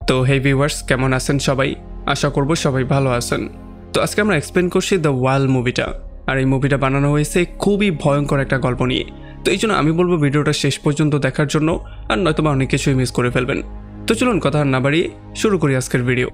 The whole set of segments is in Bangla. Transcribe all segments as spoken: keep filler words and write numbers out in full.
তো হে ভিউয়ার্স, কেমন আছেন সবাই? আশা করব সবাই ভালো আছেন। তো আজকে আমরা এক্সপ্লেন করছি দ্য ওয়াল মুভিটা। আর এই মুভিটা বানানো হয়েছে খুবই ভয়ঙ্কর একটা গল্প নিয়ে। তো এই জন্য আমি বলবো ভিডিওটা শেষ পর্যন্ত দেখার জন্য, আর নয়তোবা অনেক কিছুই মিস করে ফেলবেন। তো চলুন কথা না বাড়িয়ে শুরু করি আজকের ভিডিও।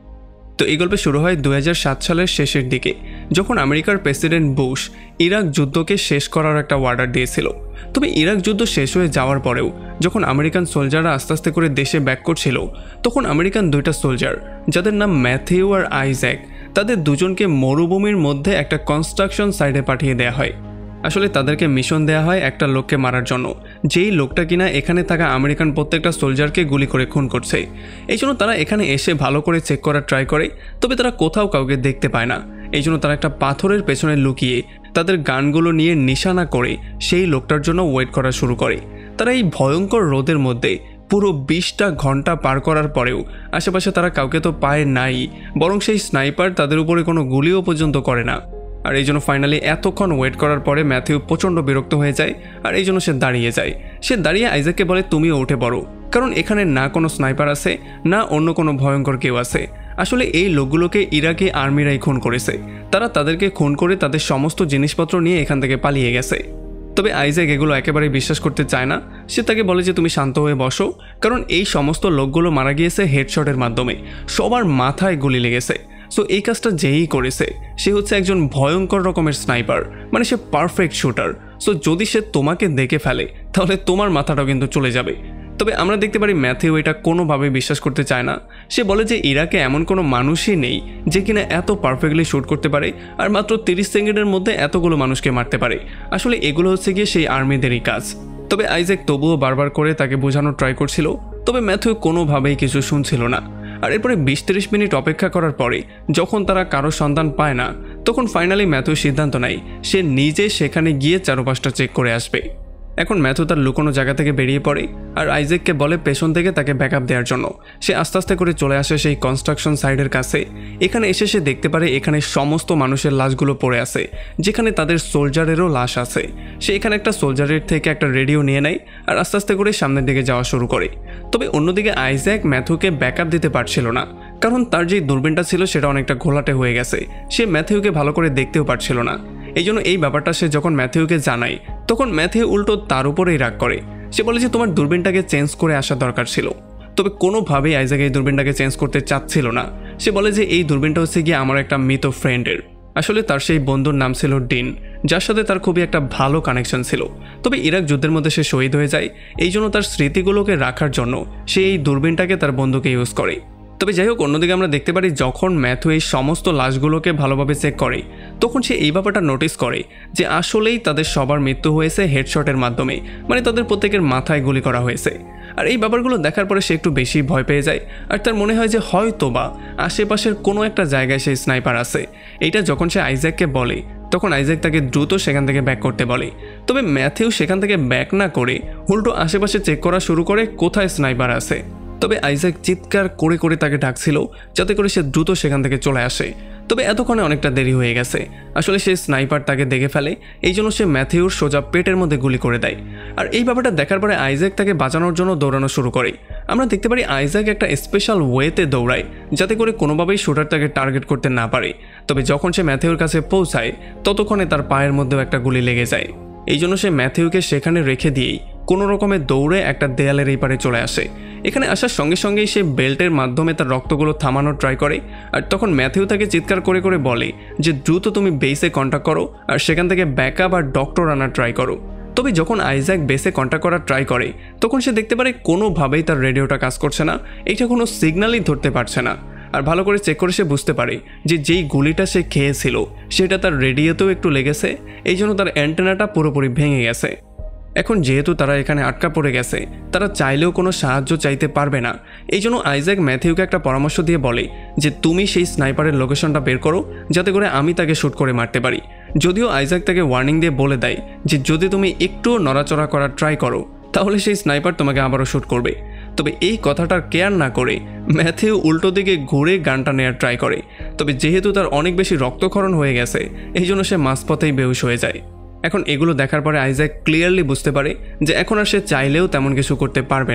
তো এই গল্পে শুরু হয় দুই হাজার সাত সালের শেষের দিকে, যখন আমেরিকার প্রেসিডেন্ট বুশ ইরাক যুদ্ধকে শেষ করার একটা অর্ডার দিয়েছিল। তবে ইরাক যুদ্ধ শেষ হয়ে যাওয়ার পরেও যখন আমেরিকান সোলজাররা আস্তে আস্তে করে দেশে ব্যাক করছিল, তখন আমেরিকান দুইটা সোলজার, যাদের নাম ম্যাথিউ আর আইজ্যাক, তাদের দুজনকে মরুভূমির মধ্যে একটা কনস্ট্রাকশন সাইটে পাঠিয়ে দেওয়া হয়। আসলে তাদেরকে মিশন দেওয়া হয় একটা লোককে মারার জন্য, যেই লোকটা কিনা এখানে থাকা আমেরিকান প্রত্যেকটা সোলজারকে গুলি করে খুন করছে। এই জন্য তারা এখানে এসে ভালো করে চেক করার ট্রাই করে, তবে তারা কোথাও কাউকে দেখতে পায় না। এই জন্য তারা একটা পাথরের পেছনে লুকিয়ে তাদের গানগুলো নিয়ে নিশানা করে সেই লোকটার জন্য ওয়েট করা শুরু করে। তারা এই ভয়ঙ্কর রোদের মধ্যে পুরো বিশটা ঘন্টা পার করার পরেও আশেপাশে তারা কাউকে তো পায় নাই, বরং সেই স্নাইপার তাদের উপরে কোনো গুলিও পর্যন্ত করে না। আর এই জন্য ফাইনালি এতক্ষণ ওয়েট করার পরে ম্যাথিউ প্রচণ্ড বিরক্ত হয়ে যায়, আর এই জন্য সে দাঁড়িয়ে যায়। সে দাঁড়িয়ে আইজ্যাককে বলে, তুমিও উঠে পড়ো, কারণ এখানে না কোনো স্নাইপার আছে, না অন্য কোনো ভয়ঙ্কর কেউ আছে। আসলে এই লোকগুলোকে ইরাকি আর্মিরাই খুন করেছে। তারা তাদেরকে খুন করে তাদের সমস্ত জিনিসপত্র নিয়ে এখান থেকে পালিয়ে গেছে। তবে আইজ্যাক এগুলো একেবারেই বিশ্বাস করতে চায় না। সে তাকে বলে যে তুমি শান্ত হয়ে বসো, কারণ এই সমস্ত লোকগুলো মারা গিয়েছে হেডশটের মাধ্যমে, সবার মাথায় গুলি লেগেছে। সো এই কাজটা যেই করেছে সে হচ্ছে একজন ভয়ঙ্কর রকমের স্নাইপার, মানে সে পারফেক্ট শুটার। সো যদি সে তোমাকে দেখে ফেলে তাহলে তোমার মাথাটাও কিন্তু চলে যাবে। তবে আমরা দেখতে পারি ম্যাথিউ এটা কোনোভাবে বিশ্বাস করতে চায় না। সে বলে যে ইরাকে এমন কোনো মানুষই নেই যে কিনা এত পারফেক্টলি শ্যুট করতে পারে, আর মাত্র তিরিশ সেকেন্ডের মধ্যে এতগুলো মানুষকে মারতে পারে। আসলে এগুলো হচ্ছে গিয়ে সেই আর্মিদেরই কাজ। তবে আইজ্যাক তবুও বারবার করে তাকে বোঝানোর ট্রাই করছিল, তবে ম্যাথিউ কোনোভাবেই কিছু শুনছিল না। আর এরপরে বিশ তিরিশ মিনিট অপেক্ষা করার পরে যখন তারা কারো সন্ধান পায় না, তখন ফাইনালি ম্যাথিউ সিদ্ধান্ত নেয় সে নিজে সেখানে গিয়ে চারপাশটা চেক করে আসবে। এখন ম্যাথিউ তার লুকোনো জায়গা থেকে বেরিয়ে পড়ে, আর আইজ্যাককে বলে পেছন থেকে তাকে ব্যাকআপ দেওয়ার জন্য। সে আস্তে আস্তে করে চলে আসে সেই কনস্ট্রাকশন সাইটের কাছে। এখানে এসে সে দেখতে পারে এখানে সমস্ত মানুষের লাশগুলো পড়ে আছে, যেখানে তাদের সোলজারেরও লাশ আছে। সে এখানে একটা সোলজারের থেকে একটা রেডিও নিয়ে নেয়, আর আস্তে আস্তে করে সামনের দিকে যাওয়া শুরু করে। তবে অন্যদিকে আইজ্যাক ম্যাথিউকে ব্যাকআপ দিতে পারছিল না, কারণ তার যে দূরবীনটা ছিল সেটা অনেকটা ঘোলাটে হয়ে গেছে। সে ম্যাথিউকে ভালো করে দেখতেও পারছিল না। এই জন্য এই ব্যাপারটা সে যখন ম্যাথিউকে জানায়, তখন ম্যাথিউ উল্টো তার উপরেই রাগ করে। সে বলে যে তোমার দূরবীনটাকে চেঞ্জ করে আসা দরকার ছিল। তবে কোনোভাবেই আইজ্যাক এই দূরবীনটাকে চেঞ্জ করতে চাচ্ছিল না। সে বলে যে এই দূরবীনটা হচ্ছে গিয়ে আমার একটা মৃত ফ্রেন্ডের। আসলে তার সেই বন্ধুর নাম ছিল ডিন, যার সাথে তার খুবই একটা ভালো কানেকশন ছিল। তবে ইরাক যুদ্ধের মধ্যে সে শহীদ হয়ে যায়। এই জন্য তার স্মৃতিগুলোকে রাখার জন্য সে এই দূরবীনটাকে তার বন্ধুকে ইউজ করে। তবে যাই হোক, অন্যদিকে আমরা দেখতে পারি যখন ম্যাথিউ এই সমস্ত লাশগুলোকে ভালোভাবে চেক করে, তখন সে এই ব্যাপারটা নোটিস করে যে আসলেই তাদের সবার মৃত্যু হয়েছে হেডশটের মাধ্যমে, মানে তাদের প্রত্যেকের মাথায় গুলি করা হয়েছে। আর এই ব্যাপারগুলো দেখার পরে সে একটু বেশি ভয় পেয়ে যায়, আর তার মনে হয় যে হয়তো বা আশেপাশের কোনো একটা জায়গায় সেই স্নাইপার আছে। এইটা যখন সে আইজ্যাককে বলে, তখন আইজ্যাক তাকে দ্রুত সেখান থেকে ব্যাক করতে বলে। তবে ম্যাথিউ সেখান থেকে ব্যাক না করে উল্টো আশেপাশে চেক করা শুরু করে কোথায় স্নাইপার আছে। তবে আইজ্যাক চিৎকার করে করে তাকে ডাকছিল যাতে করে সে দ্রুত সেখান থেকে চলে আসে। তবে এতক্ষণে অনেকটা দেরি হয়ে গেছে। আসলে সে স্নাইপার তাকে দেখে ফেলে, এই জন্য সে ম্যাথিউর সোজা পেটের মধ্যে গুলি করে দেয়। আর এই ব্যাপারটা দেখার পরে আইজ্যাক তাকে বাঁচানোর জন্য দৌড়ানো শুরু করে। আমরা দেখতে পারি আইজ্যাক একটা স্পেশাল ওয়েতে দৌড়ায় যাতে করে কোনোভাবেই শুটার তাকে টার্গেট করতে না পারে। তবে যখন সে ম্যাথিউর কাছে পৌঁছায়, ততক্ষণে তার পায়ের মধ্যেও একটা গুলি লেগে যায়। এই জন্য সে ম্যাথিউকে সেখানে রেখে দিয়েই কোনো রকমের দৌড়ে একটা দেয়ালের এই পারে চলে আসে। এখানে আসার সঙ্গে সঙ্গেই সে বেল্টের মাধ্যমে তার রক্তগুলো থামানোর ট্রাই করে। আর তখন ম্যাথিউ তাকে চিৎকার করে করে বলে যে দ্রুত তুমি বেসে কন্ট্যাক্ট করো, আর সেখান থেকে ব্যাকআপ আর ডক্টর আনার ট্রাই করো। তবে যখন আইজ্যাক বেসে কন্ট্যাক্ট করার ট্রাই করে, তখন সে দেখতে পারে কোনোভাবেই তার রেডিওটা কাজ করছে না, এইটা কোনো সিগন্যালই ধরতে পারছে না। আর ভালো করে চেক করে সে বুঝতে পারে যে যেই গুলিটা সে খেয়েছিল সেটা তার রেডিওতেও একটু লেগেছে, এই জন্য তার অ্যান্টেনাটা পুরোপুরি ভেঙে গেছে। এখন যেহেতু তারা এখানে আটকা পড়ে গেছে, তারা চাইলেও কোনো সাহায্য চাইতে পারবে না। এই জন্য আইজ্যাক ম্যাথিউকে একটা পরামর্শ দিয়ে বলে যে তুমি সেই স্নাইপারের লোকেশনটা বের করো যাতে করে আমি তাকে শ্যুট করে মারতে পারি। যদিও আইজ্যাক তাকে ওয়ার্নিং দিয়ে বলে দেয় যে যদি তুমি একটুও নড়াচড়া করার ট্রাই করো তাহলে সেই স্নাইপার তোমাকে আবারও শ্যুট করবে। তবে এই কথাটার কেয়ার না করে ম্যাথিউ উল্টো দিকে ঘুরে গানটা নেওয়ার ট্রাই করে। তবে যেহেতু তার অনেক বেশি রক্তক্ষরণ হয়ে গেছে, এই জন্য সে মাঝপথেই বেহুশ হয়ে যায়। এখন এগুলো দেখার পরে আইজ্যাক ক্লিয়ারলি বুঝতে পারে যে এখন আর সে চাইলেও তেমন কিছু করতে পারবে না।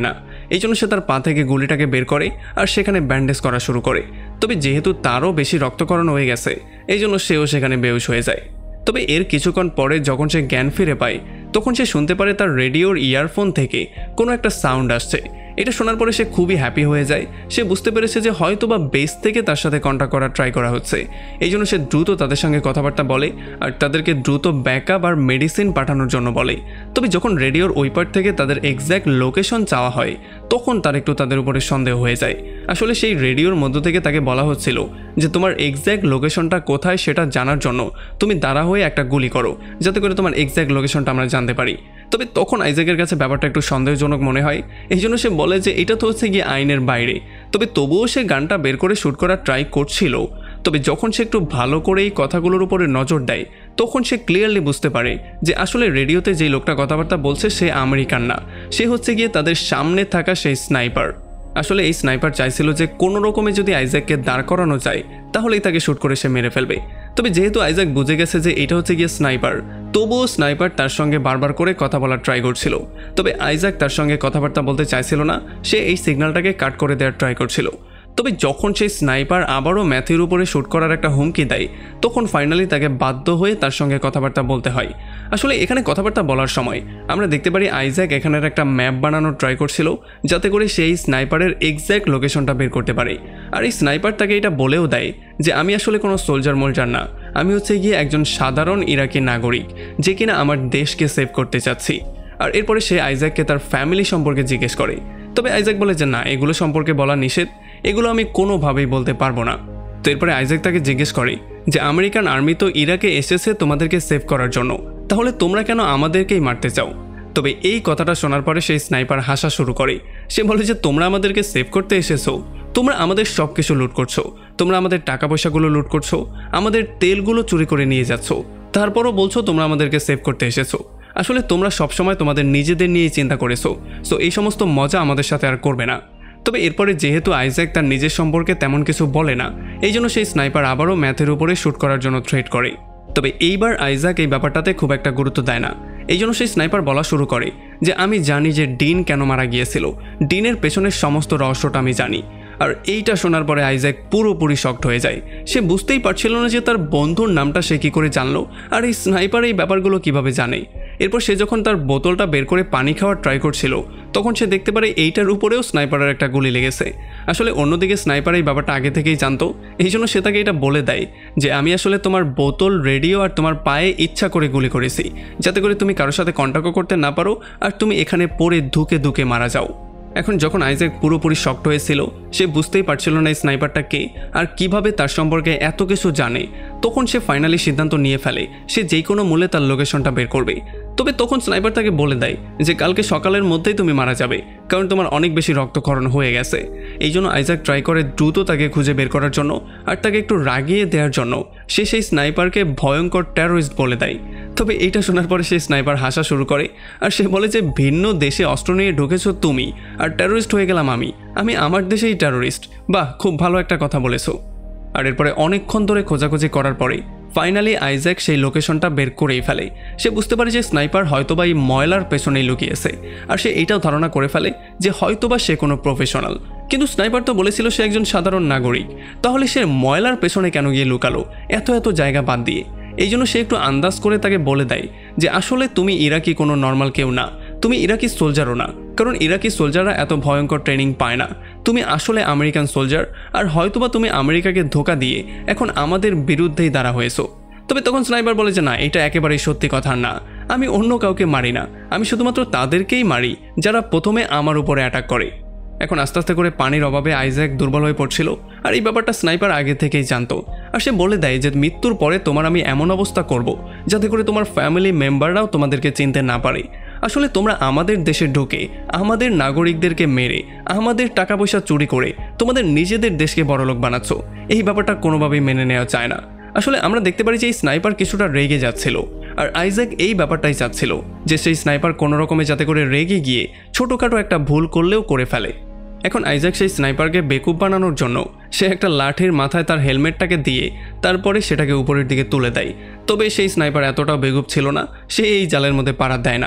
এই জন্য সে তার পা থেকে গুলিটাকে বের করে আর সেখানে ব্যান্ডেজ করা শুরু করে। তবে যেহেতু তারও বেশি রক্তকরণ হয়ে গেছে এই জন্য সেও সেখানে বেহুশ হয়ে যায়। তবে এর কিছুক্ষণ পরে যখন সে জ্ঞান ফিরে পায় তখন সে শুনতে পারে তার রেডিওর ইয়ারফোন থেকে কোনো একটা সাউন্ড আসছে। এটা শোনার পরে সে খুবই হ্যাপি হয়ে যায়। সে বুঝতে পেরেছে যে হয়তো বা বেস থেকে তার সাথে কন্ট্যাক্ট করার ট্রাই করা হচ্ছে। এই জন্য সে দ্রুত তাদের সঙ্গে কথাবার্তা বলে আর তাদেরকে দ্রুত ব্যাকআপ আর মেডিসিন পাঠানোর জন্য বলে। তবে যখন রেডিওর ওই পার থেকে তাদের এক্স্যাক্ট লোকেশন চাওয়া হয় তখন তার একটু তাদের উপরে সন্দেহ হয়ে যায়। আসলে সেই রেডিওর মধ্য থেকে তাকে বলা হচ্ছিল যে তোমার এক্স্যাক্ট লোকেশনটা কোথায় সেটা জানার জন্য তুমি দাঁড়া হয়ে একটা গুলি করো, যাতে করে তোমার এক্স্যাক্ট লোকেশনটা আমরা জানতে পারি। তবে তখন আইজ্যাকের কাছে ব্যাপারটা একটু সন্দেহজনক মনে হয়। এই জন্য সে বলে যে এটা তো হচ্ছে গিয়ে আইনের বাইরে। তবে তবুও সে গানটা বের করে শ্যুট করার ট্রাই করছিল। তবে যখন সে একটু ভালো করে এই কথাগুলোর উপরে নজর দেয় তখন সে ক্লিয়ারলি বুঝতে পারে যে আসলে রেডিওতে যেই লোকটা কথাবার্তা বলছে সে আমেরিকান না, সে হচ্ছে গিয়ে তাদের সামনে থাকা সেই স্নাইপার। আসলে এই স্নাইপার চাইছিল যে কোনো রকমে যদি আইজ্যাককে দাঁড় করানো যায় তাহলেই তাকে শ্যুট করে সে মেরে ফেলবে। তবে যেহেতু আইজ্যাক বুঝে গেছে যে এটা হচ্ছে গিয়ে স্নাইপার, তবুও স্নাইপার তার সঙ্গে বারবার করে কথা বলার ট্রাই করছিল। তবে আইজ্যাক তার সঙ্গে কথাবার্তা বলতে চাইছিল না, সে এই সিগন্যালটাকে কাট করে দেওয়ার ট্রাই করছিল। তবে যখন সেই স্নাইপার আবারও ম্যাথিউর উপরে শ্যুট করার একটা হুমকি দেয় তখন ফাইনালি তাকে বাধ্য হয়ে তার সঙ্গে কথাবার্তা বলতে হয়। আসলে এখানে কথাবার্তা বলার সময় আমরা দেখতে পারি আইজ্যাক এখানের একটা ম্যাপ বানানোর ট্রাই করছিল যাতে করে সেই স্নাইপারের এক্স্যাক্ট লোকেশনটা বের করতে পারে। আর এই স্নাইপার তাকে এটা বলেও দেয় যে আমি আসলে কোনো সোলজার মোলজার না, আমি হচ্ছে গিয়ে একজন সাধারণ ইরাকি নাগরিক যে কিনা আমার দেশকে সেভ করতে চাচ্ছি। আর এরপরে সে আইজ্যাককে তার ফ্যামিলি সম্পর্কে জিজ্ঞেস করে। তবে আইজ্যাক বলে যে না, এগুলো সম্পর্কে বলা নিষেধ, এগুলো আমি কোনোভাবেই বলতে পারবো না। তো এরপরে আইজ্যাক তাকে জিজ্ঞেস করে যে আমেরিকান আর্মি তো ইরাকে এসেছে তোমাদেরকে সেভ করার জন্য, তাহলে তোমরা কেন আমাদেরকেই মারতে চাও? তবে এই কথাটা শোনার পরে সেই স্নাইপার হাসা শুরু করে। সে বলে যে তোমরা আমাদেরকে সেভ করতে এসেছো, তোমরা আমাদের সব কিছু লুট করছো, তোমরা আমাদের টাকা পয়সাগুলো লুট করছো, আমাদের তেলগুলো চুরি করে নিয়ে যাচ্ছ, তারপরও বলছো তোমরা আমাদেরকে সেভ করতে এসেছো। আসলে তোমরা সবসময় তোমাদের নিজেদের নিয়েই চিন্তা করেছো, সো এই সমস্ত মজা আমাদের সাথে আর করবে না। তবে এরপরে যেহেতু আইজ্যাক তার নিজের সম্পর্কে তেমন কিছু বলে না এই জন্য সেই স্নাইপার আবারও ম্যাথের উপরে শ্যুট করার জন্য থ্রেট করে। তবে এইবার আইজ্যাক এই ব্যাপারটাতে খুব একটা গুরুত্ব দেয় না। এই জন্য সেই স্নাইপার বলা শুরু করে যে আমি জানি যে ডিন কেন মারা গিয়েছিল, ডিনের পেছনের সমস্ত রহস্যটা আমি জানি। আর এইটা শোনার পরে আইজ্যাক পুরোপুরি শকড হয়ে যায়। সে বুঝতেই পারছিল না যে তার বন্ধুর নামটা সে কী করে জানলো আর এই স্নাইপার এই ব্যাপারগুলো কিভাবে জানে। এরপর সে যখন তার বোতলটা বের করে পানি খাওয়ার ট্রাই করছিল তখন সে দেখতে পারে এইটার উপরেও স্নাইপারের একটা গুলি লেগেছে। আসলে অন্যদিকে স্নাইপার এই ব্যাপারটা আগে থেকেই জানতো, এই জন্য সে তাকে এটা বলে দেয় যে আমি আসলে তোমার বোতল, রেডিও আর তোমার পায়ে ইচ্ছা করে গুলি করেছি যাতে করে তুমি কারোর সাথে কন্ট্যাক্টও করতে না পারো আর তুমি এখানে পড়ে ধুকে ধুকে মারা যাও। এখন যখন আইজ্যাক পুরোপুরি শকড হয়েছিল, সে বুঝতেই পারছিল না এই স্নাইপারটা কে আর কিভাবে তার সম্পর্কে এত কিছু জানে, তখন সে ফাইনালি সিদ্ধান্ত নিয়ে ফেলে সে যে কোনো মূল্যে তার লোকেশনটা বের করবে। তবে তখন স্নাইপার তাকে বলে দেয় যে কালকে সকালের মধ্যেই তুমি মারা যাবে, কারণ তোমার অনেক বেশি রক্তক্ষরণ হয়ে গেছে। এই জন্য আইজ্যাক ট্রাই করে দ্রুত তাকে খুঁজে বের করার জন্য আর তাকে একটু রাগিয়ে দেওয়ার জন্য সে সেই স্নাইপারকে ভয়ঙ্কর টেরোরিস্ট বলে দেয়। তবে এইটা শোনার পরে সেই স্নাইপার হাসা শুরু করে আর সে বলে যে ভিন্ন দেশে অস্ত্র নিয়ে ঢুকেছো তুমি আর টেরোরিস্ট হয়ে গেলাম আমি, আমি আমার দেশেই টেরোরিস্ট। বাহ, খুব ভালো একটা কথা বলেছো। আর এরপরে অনেকক্ষণ ধরে খোঁজাখুঁজি করার পরে ফাইনালি আইজ্যাক সেই লোকেশনটা বের করেই ফেলে। সে বুঝতে পারে যে স্নাইপার হয়তোবা এই ময়লার পেছনেই লুকিয়েছে আর সে এইটাও ধারণা করে ফেলে যে হয়তোবা সে কোনো প্রফেশনাল। কিন্তু স্নাইপার তো বলেছিল সে একজন সাধারণ নাগরিক, তাহলে সে ময়লার পেছনে কেন গিয়ে লুকালো এত এত জায়গা বাদ দিয়ে? এই জন্য সে একটু আন্দাজ করে তাকে বলে দেয় যে আসলে তুমি ইরাকি কোনো নর্মাল কেউ না, তুমি ইরাকি সোলজারও না, কারণ ইরাকি সোলজাররা এত ভয়ঙ্কর ট্রেনিং পায় না। তুমি আসলে আমেরিকান সোলজার আর হয়তোবা তুমি আমেরিকাকে ধোকা দিয়ে এখন আমাদের বিরুদ্ধেই দাঁড়া হয়েছো। তবে তখন স্নাইপার বলে যে না, এটা একেবারেই সত্যি কথা না, আমি অন্য কাউকে মারি না, আমি শুধুমাত্র তাদেরকেই মারি যারা প্রথমে আমার উপরে অ্যাটাক করে। এখন আস্তে আস্তে করে পানির অভাবে আইজ্যাক দুর্বল হয়ে পড়ছিল আর এই ব্যাপারটা স্নাইপার আগে থেকেই জানতো। আর সে বলে দেয় যে মৃত্যুর পরে তোমার আমি এমন অবস্থা করব যাতে করে তোমার ফ্যামিলি মেম্বাররাও তোমাদেরকে চিনতে না পারে। আসলে তোমরা আমাদের দেশে ঢুকে আমাদের নাগরিকদেরকে মেরে আমাদের টাকা পয়সা চুরি করে তোমাদের নিজেদের দেশকে বড়লোক বানাচ্ছ, এই ব্যাপারটা কোনোভাবেই মেনে নেওয়া যায় না। আসলে আমরা দেখতে পারি যে এই স্নাইপার কিছুটা রেগে যাচ্ছিল আর আইজ্যাক এই ব্যাপারটাই চাচ্ছিল যে সেই স্নাইপার কোনো রকমে যাতে করে রেগে গিয়ে ছোটোখাটো একটা ভুল করলেও করে ফেলে। এখন আইজ্যাক সেই স্নাইপারকে বেকুব বানানোর জন্য সে একটা লাঠির মাথায় তার হেলমেটটাকে দিয়ে তারপরে সেটাকে উপরের দিকে তুলে দেয়। তবে সেই স্নাইপার এতটাও বেকুব ছিল না, সে এই জালের মধ্যে পাড়া দেয় না।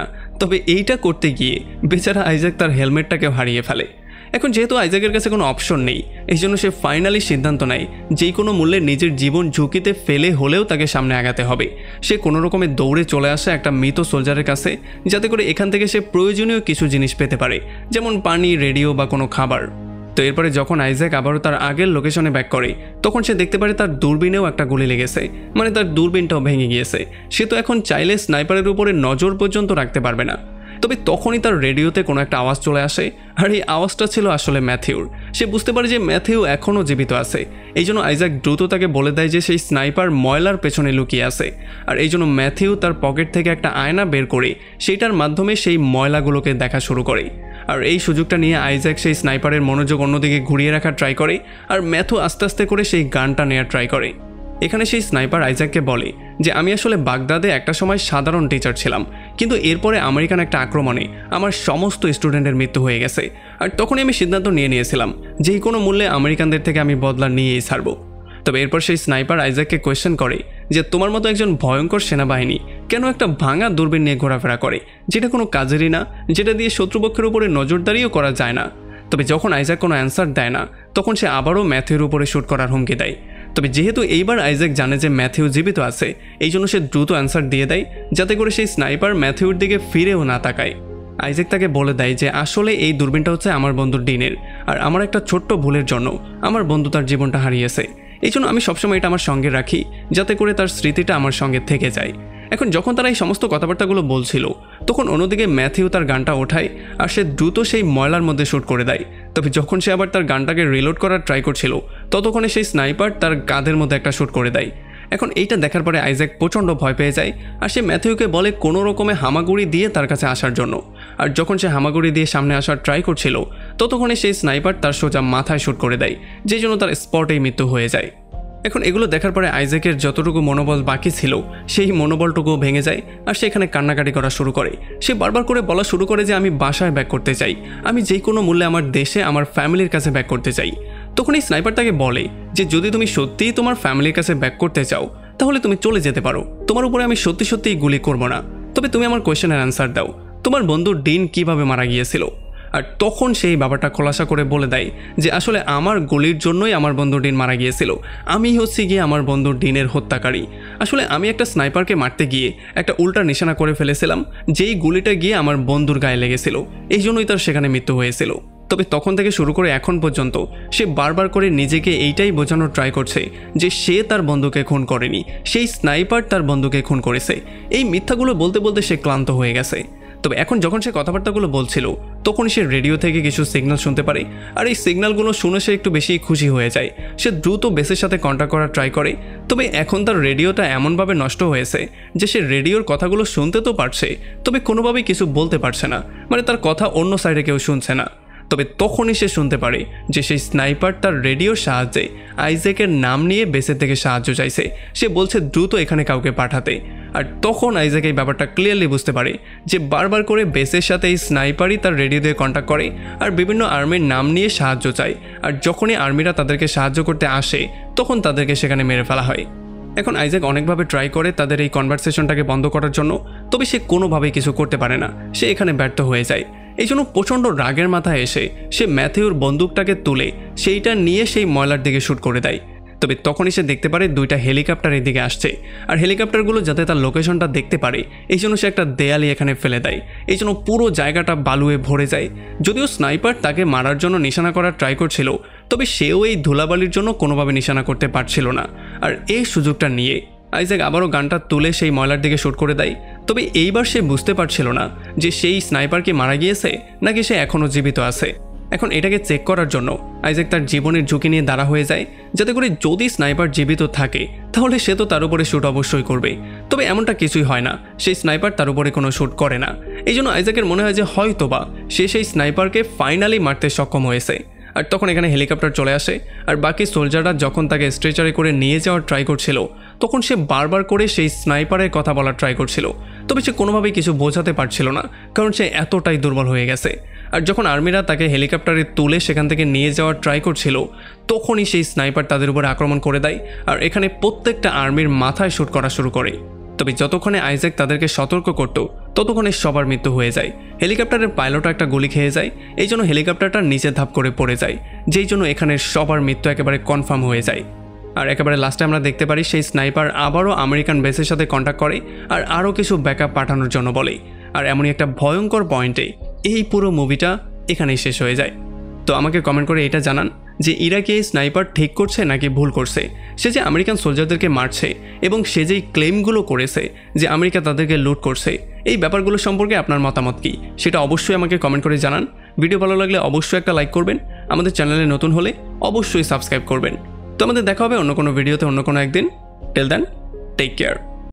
তবে এইটা করতে গিয়ে বেচারা আইজ্যাক তার হেলমেটটাকে হারিয়ে ফেলে। এখন যেহেতু আইজ্যাকের কাছে কোনো অপশন নেই, এই জন্য সে ফাইনালি সিদ্ধান্ত নেয় যে কোনো মূল্যে নিজের জীবন ঝুঁকিতে ফেলে হলেও তাকে সামনে আগাতে হবে। সে কোনো রকমে দৌড়ে চলে আসে একটা মৃত সোলজারের কাছে, যাতে করে এখান থেকে সে প্রয়োজনীয় কিছু জিনিস পেতে পারে, যেমন পানি, রেডিও বা কোনো খাবার। তো এরপরে যখন আইজ্যাক আবারও তার আগের লোকেশনে ব্যাক করে, তখন সে দেখতে পারে তার দূরবীনেও একটা গুলি লেগেছে, মানে তার দূরবীনটাও ভেঙে গিয়েছে। সে তো এখন চাইলে স্নাইপারের উপরে নজর পর্যন্ত রাখতে পারবে না। তবে তখনই তার রেডিওতে কোনো একটা আওয়াজ চলে আসে, আর এই আওয়াজটা ছিল আসলে ম্যাথিউর। সে বুঝতে পারে যে ম্যাথিউ এখনও জীবিত আছে। এই জন্য আইজ্যাক দ্রুত তাকে বলে দেয় যে সেই স্নাইপার ময়লার পেছনে লুকিয়ে আছে, আর এই জন্য ম্যাথিউ তার পকেট থেকে একটা আয়না বের করে সেইটার মাধ্যমে সেই ময়লাগুলোকে দেখা শুরু করে। আর এই সুযোগটা নিয়ে আইজ্যাক সেই স্নাইপারের মনোযোগ অন্যদিকে ঘুরিয়ে রাখার ট্রাই করে, আর ম্যাথু আস্তে আস্তে করে সেই গানটা নেওয়ার ট্রাই করে। এখানে সেই স্নাইপার আইজ্যাককে বলে যে আমি আসলে বাগদাদে একটা সময় সাধারণ টিচার ছিলাম, কিন্তু এরপরে আমেরিকান একটা আক্রমণে আমার সমস্ত স্টুডেন্টের মৃত্যু হয়ে গেছে, আর তখনই আমি সিদ্ধান্ত নিয়ে নিয়েছিলাম যে কোনো মূল্যে আমেরিকানদের থেকে আমি বদলা নিয়েই ছাড়ব। তবে এরপর সেই স্নাইপার আইজ্যাককে কোয়েশ্চেন করে যে তোমার মতো একজন ভয়ঙ্কর সেনাবাহিনী কেন একটা ভাঙা দূরবীন নিয়ে ঘোরাফেরা করে, যেটা কোনো কাজেরই না, যেটা দিয়ে শত্রুপক্ষের উপরে নজরদারিও করা যায় না। তবে যখন আইজ্যাক কোনো অ্যান্সার দেয় না, তখন সে আবারও ম্যাথিউর উপরে শ্যুট করার হুমকি দেয়। তবে যেহেতু এইবার আইজ্যাক জানে যে ম্যাথিউ জীবিত আছে, এই জন্য সে দ্রুত অ্যান্সার দিয়ে দেয়, যাতে করে সেই স্নাইপার ম্যাথিউর দিকে ফিরেও না তাকায়। আইজ্যাক তাকে বলে দেয় যে আসলে এই দূরবীনটা হচ্ছে আমার বন্ধু ডিনের, আর আমার একটা ছোট্ট ভুলের জন্য আমার বন্ধু তার জীবনটা হারিয়েছে। এই জন্য আমি সবসময় এটা আমার সঙ্গে রাখি, যাতে করে তার স্মৃতিটা আমার সঙ্গে থেকে যায়। এখন যখন তারা এই সমস্ত কথাবার্তাগুলো বলছিল, তখন অন্যদিকে ম্যাথিউ তার গানটা ওঠায়, আর সে দ্রুত সেই ময়লার মধ্যে শ্যুট করে দেয়। তবে যখন সে আবার তার গানটাকে রিলোড করার ট্রাই করছিল, ততক্ষণে সেই স্নাইপার তার কাঁধের মধ্যে একটা শ্যুট করে দেয়। এখন এইটা দেখার পরে আইজ্যাক প্রচণ্ড ভয় পেয়ে যায়, আর সে ম্যাথিউকে বলে কোনো রকমে হামাগুড়ি দিয়ে তার কাছে আসার জন্য। আর যখন সে হামাগুড়ি দিয়ে সামনে আসার ট্রাই করছিল, ততক্ষণে সেই স্নাইপার তার সোজা মাথায় শ্যুট করে দেয়, যে জন্য তার স্পটেই মৃত্যু হয়ে যায়। এখন এগুলো দেখার পরে আইজ্যাকের যতটুকু মনোবল বাকি ছিল, সেই মনোবলটুকুও ভেঙে যায়, আর সেখানে কান্নাকাটি করা শুরু করে। সে বারবার করে বলা শুরু করে যে আমি বাসায় ব্যাক করতে চাই, আমি যে কোনো মূল্যে আমার দেশে আমার ফ্যামিলির কাছে ব্যাক করতে চাই। তখন এই স্নাইপার তাকে বলে যে যদি তুমি সত্যিই তোমার ফ্যামিলির কাছে ব্যাক করতে চাও, তাহলে তুমি চলে যেতে পারো, তোমার উপরে আমি সত্যি সত্যিই গুলি করব না। তবে তুমি আমার কোয়েশ্চেনের অ্যান্সার দাও, তোমার বন্ধু ডিন কিভাবে মারা গিয়েছিল? আর তখন সেই বাবাটা খোলাসা করে বলে দেয় যে আসলে আমার গুলির জন্যই আমার বন্ধু ডিন মারা গিয়েছিল, আমি হচ্ছি গিয়ে আমার বন্ধু ডিনের হত্যাকারী। আসলে আমি একটা স্নাইপারকে মারতে গিয়ে একটা উল্টা নিশানা করে ফেলেছিলাম, যেই গুলিটা গিয়ে আমার বন্ধুর গায়ে লেগেছিল, এই জন্যই তার সেখানে মৃত্যু হয়েছিল। তবে তখন থেকে শুরু করে এখন পর্যন্ত সে বারবার করে নিজেকে এইটাই বোঝানোর ট্রাই করছে যে সে তার বন্ধুকে খুন করেনি, সেই স্নাইপার তার বন্ধুকে খুন করেছে। এই মিথ্যাগুলো বলতে বলতে সে ক্লান্ত হয়ে গেছে। তবে এখন যখন সে কথাবার্তাগুলো বলছিল, তখন সে রেডিও থেকে কিছু সিগন্যাল শুনতে পারে, আর এই সিগন্যালগুলো শুনে সে একটু বেশি খুশি হয়ে যায়। সে দ্রুত বেসের সাথে কন্ট্যাক্ট করার ট্রাই করে। তবে এখন তার রেডিওটা এমনভাবে নষ্ট হয়েছে যে সে রেডিওর কথাগুলো শুনতে তো পারছে, তবে কোনোভাবেই কিছু বলতে পারছে না, মানে তার কথা অন্য সাইডে কেউ শুনছে না। তবে তখনই সে শুনতে পারে যে সেই স্নাইপার তার রেডিওর সাহায্যে আইজ্যাকের নাম নিয়ে বেসের থেকে সাহায্য চাইছে। সে বলছে দ্রুত এখানে কাউকে পাঠাতে। আর তখন আইজ্যাক এই ব্যাপারটা ক্লিয়ারলি বুঝতে পারে যে বারবার করে বেসের সাথে এই স্নাইপারই তার রেডিও দিয়ে কন্ট্যাক্ট করে আর বিভিন্ন আর্মির নাম নিয়ে সাহায্য চায়। আর যখনই আর্মিরা তাদেরকে সাহায্য করতে আসে, তখন তাদেরকে সেখানে মেরে ফেলা হয়। এখন আইজ্যাক অনেকভাবে ট্রাই করে তাদের এই কনভারসেশনটাকে বন্ধ করার জন্য, তবে সে কোনোভাবেই কিছু করতে পারে না, সে এখানে ব্যর্থ হয়ে যায়। এই জন্য প্রচণ্ড রাগের মাথায় এসে সে ম্যাথিউর বন্দুকটাকে তুলে সেইটা নিয়ে সেই ময়লার দিকে শ্যুট করে দেয়। তবে তখনই সে দেখতে পারে দুইটা হেলিকপ্টার এদিকে আসছে, আর হেলিকপ্টারগুলো যাতে তার লোকেশনটা দেখতে পারে, এই জন্য সে একটা দেয়ালি এখানে ফেলে দেয়। এই জন্য পুরো জায়গাটা বালুয়ে ভরে যায়। যদিও স্নাইপার তাকে মারার জন্য নিশানা করার ট্রাই করছিল, তবে সেও এই ধুলাবালির জন্য কোনোভাবে নিশানা করতে পারছিল না। আর এই সুযোগটা নিয়ে আইজ্যাক আবারও গানটা তুলে সেই ময়লার দিকে শ্যুট করে দেয়। তবে এইবার সে বুঝতে পারছিল না যে সেই স্নাইপার কি মারা গিয়েছে নাকি সে এখনও জীবিত আছে। এখন এটাকে চেক করার জন্য আইজ্যাক তার জীবনের ঝুঁকি নিয়ে দাঁড়া হয়ে যায়, যাতে করে যদি স্নাইপার জীবিত থাকে তাহলে সে তো তার উপরে শ্যুট অবশ্যই করবে। তবে এমনটা কিছুই হয় না, সেই স্নাইপার তার উপরে কোনো শ্যুট করে না। এই জন্য আইজ্যাকের মনে হয় যে হয়তোবা সে সেই স্নাইপারকে ফাইনালি মারতে সক্ষম হয়েছে। আর তখন এখানে হেলিকপ্টার চলে আসে, আর বাকি সোলজাররা যখন তাকে স্ট্রেচারে করে নিয়ে যাওয়ার ট্রাই করছিল, তখন সে বারবার করে সেই স্নাইপারের কথা বলার ট্রাই করছিল। তবে সে কোনোভাবেই কিছু বোঝাতে পারছিল না, কারণ সে এতটাই দুর্বল হয়ে গেছে। আর যখন আর্মিরা তাকে হেলিকপ্টারে তুলে সেখান থেকে নিয়ে যাওয়ার ট্রাই করছিল, তখনই সেই স্নাইপার তাদের উপর আক্রমণ করে দেয়, আর এখানে প্রত্যেকটা আর্মির মাথায় শ্যুট করা শুরু করে। তবে যতক্ষণে আইজ্যাক তাদেরকে সতর্ক করত, ততক্ষণে সবার মৃত্যু হয়ে যায়। হেলিকপ্টারের পাইলটও একটা গুলি খেয়ে যায়, এই জন্য হেলিকপ্টারটা নিচে ধাপ করে পড়ে যায়, যেই জন্য এখানে সবার মৃত্যু একেবারে কনফার্ম হয়ে যায়। আর একেবারে লাস্টে আমরা দেখতে পারি সেই স্নাইপার আবারও আমেরিকান বেসের সাথে কন্ট্যাক্ট করে আর আরও কিছু ব্যাকআপ পাঠানোর জন্য বলে। আর এমনই একটা ভয়ঙ্কর পয়েন্টে এই পুরো মুভিটা এখানেই শেষ হয়ে যায়। তো আমাকে কমেন্ট করে এটা জানান যে ইরাকি এই স্নাইপার ঠিক করছে নাকি ভুল করছে। সে যে আমেরিকান সোলজারদেরকে মারছে এবং সে যেই ক্লেমগুলো করেছে যে আমেরিকা তাদেরকে লুট করছে, এই ব্যাপারগুলো সম্পর্কে আপনার মতামত কী সেটা অবশ্যই আমাকে কমেন্ট করে জানান। ভিডিও ভালো লাগলে অবশ্যই একটা লাইক করবেন, আমাদের চ্যানেলে নতুন হলে অবশ্যই সাবস্ক্রাইব করবেন। তো আমাদের দেখা হবে অন্য কোনো ভিডিওতে অন্য কোনো একদিন। Till then, take care.